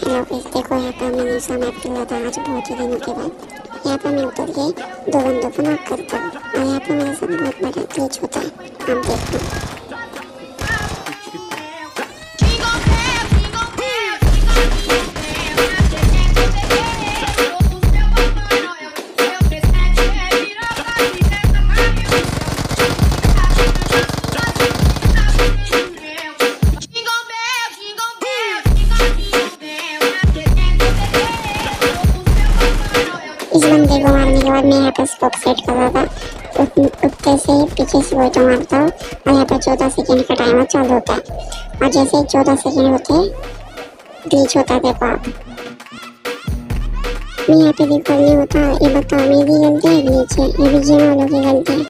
Hello guys, देखो यहाँ पर मैंने सामान खेला था आज बहुत ही दिनों के बाद। यहाँ पर मैं उतर के 2 बंदों को नॉक करता हूँ और यहाँ पे मेरे साथ बहुत बड़ा ग्लिच होता है। आप देखो। इस बंदे को मारने के बाद मैं यहाँ पर स्कोप सेट कर रहा था। उठते से ही पीछे से गोइठा मारता हूँ और यहाँ पर 14 सेकेंड का टाइमर चालू होता है और जैसे ही 14 सेकेंड होते ग्लिच होता है। देखो आप, मैं यहाँ पे रिकॉर्ड नहीं होता। ये बताओ मेरी गलती है ग्लिच है, ये भी गेम वालों की गलती है।